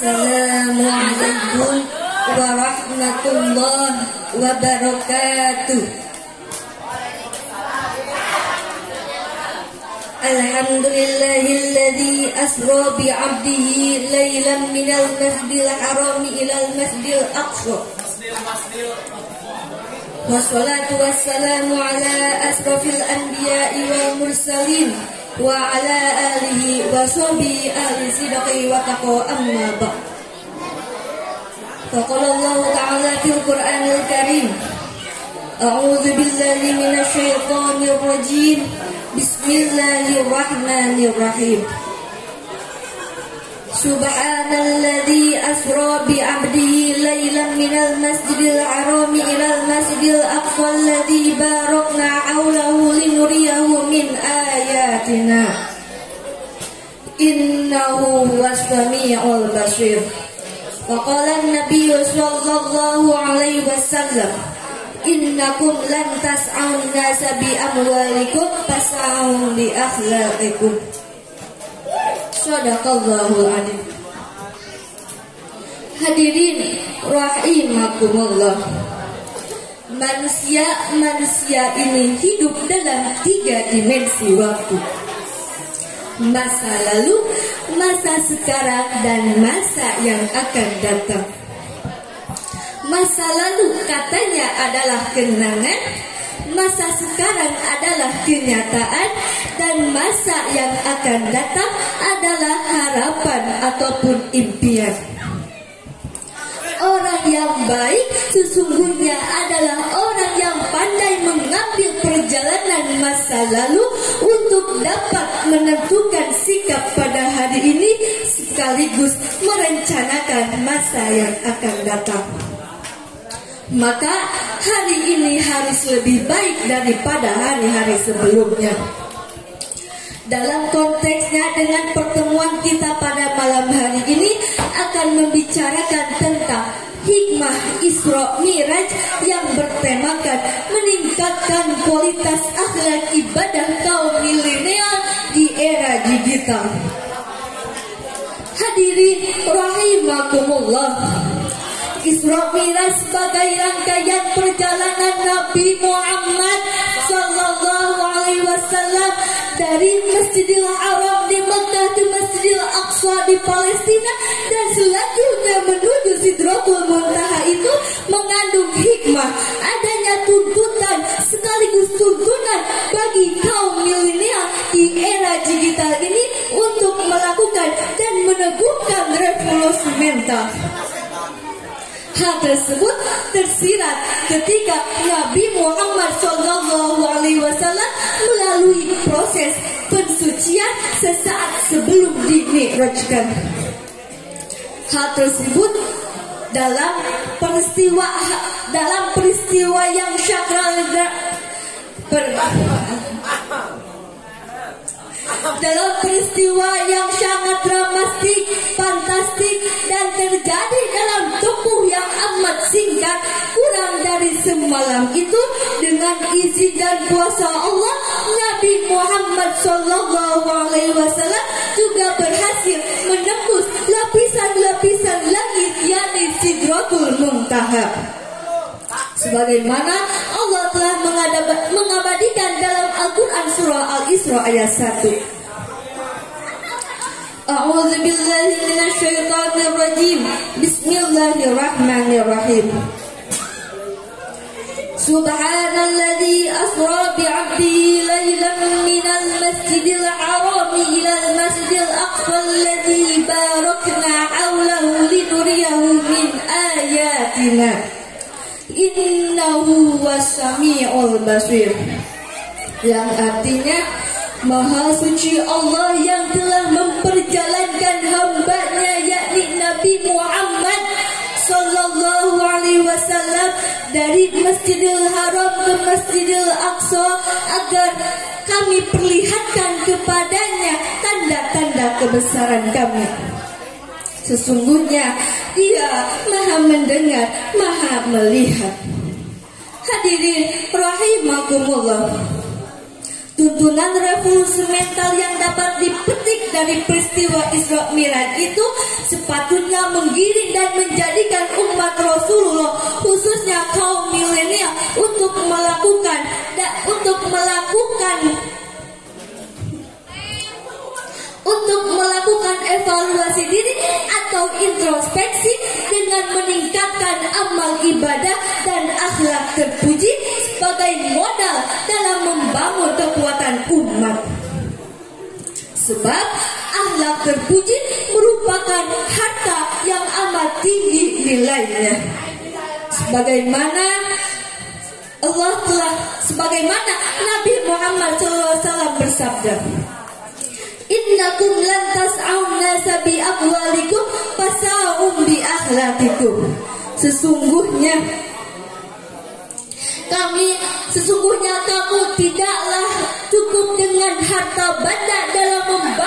Assalamualaikum warahmatullahi wabarakatuh. Alhamdulillahilladzi asra bi'abdihi lailan minal masjidil harami ilal masjidil aqsa. Wassalatu wassalamu ala asrafil anbiya'i wal mursalin wa ala alihi wa sahbihi ahli sidqi wa taqwa amma ba'd. Faqala Allah ta'ala fil Qur'anil Karim, a'udzu billahi minasy syaithanir rajim. Bismillahirrahmanirrahim. Subhanalladzi asra bi 'abdihi lailan minal masjidil harami ilal masjidil aqsa alladzi barakna haulahu linuriyahu min ayatina innahu huwas samiul basir. Wa qala an-nabiy sallallahu alaihi wasallam, innakum lan tas'aun nasa bi amwalikum fas'au bi akhlaqikum. Shadaqallahul adzim. Hadirin rahimakumullah. Manusia ini hidup dalam 3 dimensi waktu. Masa lalu, masa sekarang, dan masa yang akan datang. Masa lalu katanya adalah kenangan, masa sekarang adalah kenyataan, dan masa yang akan datang adalah harapan ataupun impian. Orang yang baik sesungguhnya adalah orang yang pandai mengambil perjalanan masa lalu untuk dapat menentukan sikap pada hari ini sekaligus merencanakan masa yang akan datang. Maka hari ini harus lebih baik daripada hari-hari sebelumnya. Dalam konteksnya dengan pertemuan kita pada malam hari ini akan membicarakan tentang hikmah Isra Mi'raj yang bertemakan meningkatkan kualitas akhlak ibadah kaum milenial di era digital. Hadirin rahimakumullah. Isra Mi'raj sebagai rangkaian perjalanan Nabi Muhammad sallallahu alaihi wasallam dari Masjidil Haram di Makkah ke Masjidil Aqsa di Palestina dan selanjutnya menuju Sidratul Muntaha itu mengandung hikmah adanya tuntutan sekaligus tuntunan bagi kaum milenial di era digital ini untuk melakukan dan meneguhkan revolusi mental. Hal tersebut tersirat ketika Nabi Muhammad SAW melalui proses pensucian sesaat sebelum dimi'rajkan. Hal tersebut dalam peristiwa yang sakral dalam peristiwa yang sangat dramatik, fantastik, dan terjadi dalam tempuh yang amat singkat, kurang dari semalam itu, dengan izin dan kuasa Allah, Nabi Muhammad SAW juga berhasil menembus lapisan-lapisan langit, yakni Sidratul Muntaha. Sebagaimana Allah telah mengabadikan dalam Al-Quran surah Al-Isra ayat 1. A'udzu billahi minasy syaithanir rajim. Bismillahirrahmanirrahim. Subhanalladzi asra bi'abdihi lailan minal masjidil harami ilal masjidil aqsa alladzi barakna haulahu linuriyahu min ayatina innahu was-sami'ul basir. Yang artinya, Maha suci Allah yang telah memperjalankan hambanya yakni Nabi Muhammad sallallahu alaihi wasallam dari Masjidil Haram ke Masjidil Aqsa agar kami perlihatkan kepadanya tanda-tanda kebesaran kami. Sesungguhnya Dia Maha mendengar, Maha melihat. Hadirin rahimakumullah. Tuntunan revolusi mental yang dapat dipetik dari peristiwa Isra Mi'raj itu sepatutnya menggiring dan menjadikan umat Rasulullah, khususnya kaum milenial, untuk melakukan evaluasi diri atau introspeksi dengan meningkatkan amal ibadah dan akhlak terpuji sebagai modal dalam membangun kekuatan umat. Sebab akhlak terpuji merupakan harta yang amat tinggi nilainya. Sebagaimana Nabi Muhammad SAW bersabda, "Innakum lan tas'aun nasa bi amwalikum fasa'um bi akhlaqikum." Sesungguhnya kamu tidaklah cukup dengan harta benda dalam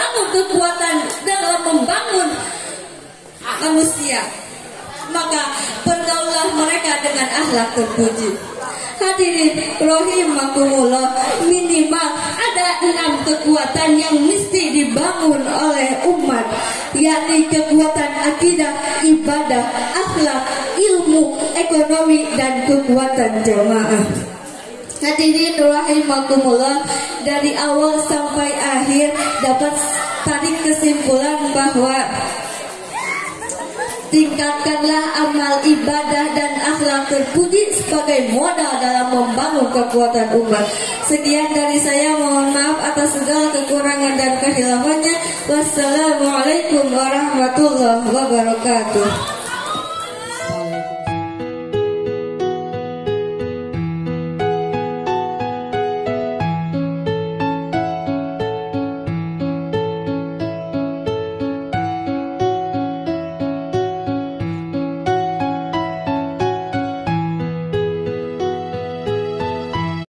membangun manusia, maka pergaulah mereka dengan akhlak terpuji. Hadirin rahimakumullah, minimal ada 6 kekuatan yang mesti dibangun oleh umat, yakni kekuatan akidah, ibadah, akhlak, ilmu, ekonomi, dan kekuatan jamaah. Hadirin rahimakumullah, dari awal sampai akhir dapat tarik kesimpulan bahwa tingkatkanlah amal ibadah dan akhlak terpuji sebagai modal dalam membangun kekuatan umat. Sekian dari saya, mohon maaf atas segala kekurangan dan kehilafannya. Wassalamualaikum warahmatullahi wabarakatuh.